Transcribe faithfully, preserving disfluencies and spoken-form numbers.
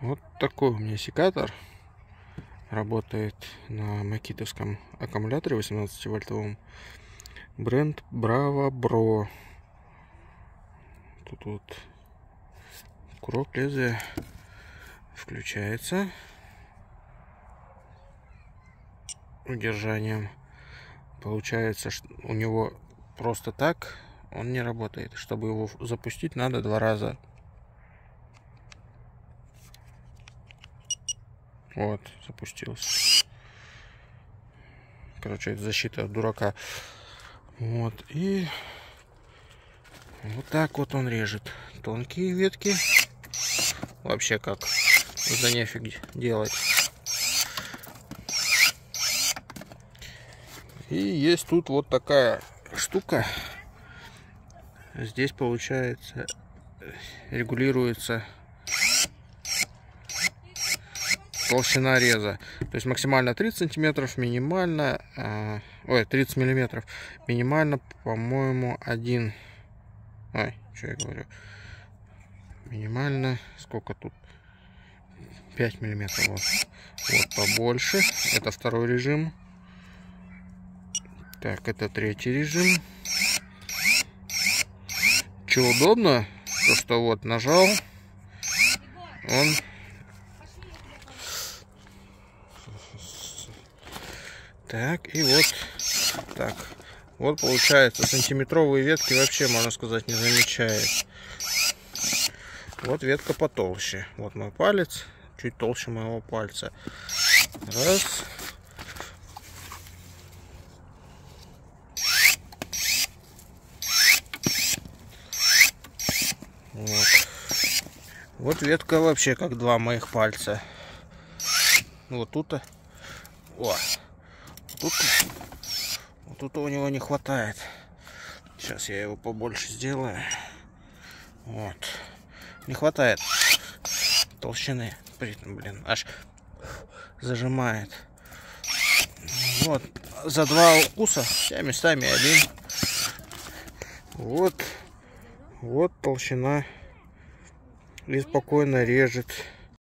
Вот такой у меня секатор. Работает на макитовском аккумуляторе восемнадцативольтовом. Бренд Brava Bro. Тут вот курок лезвия включается удержанием. Получается, что у него просто так он не работает. Чтобы его запустить, надо два раза. Вот, запустился. Короче, это защита от дурака. Вот, и вот так вот он режет тонкие ветки. Вообще как, да нефиг делать. И есть тут вот такая штука. Здесь получается регулируется толщина реза. То есть максимально тридцать сантиметров, минимально, э, ой, тридцать миллиметров, минимально, по-моему, один. Ой, что я говорю? Минимально, сколько тут? пять миллиметров. Вот. Вот побольше. Это второй режим. Так, это третий режим. Что удобно, то что вот нажал, он так, и вот так. Вот получается, сантиметровые ветки вообще, можно сказать, не замечает. Вот ветка потолще. Вот мой палец, чуть толще моего пальца. Раз. Вот. Вот ветка вообще как два моих пальца. Вот тут, о, тут, вот тут у него не хватает. Сейчас я его побольше сделаю. Вот, не хватает толщины. Блин, аж зажимает. Вот, за два укуса, я местами один. Вот. Вот толщина, и спокойно режет.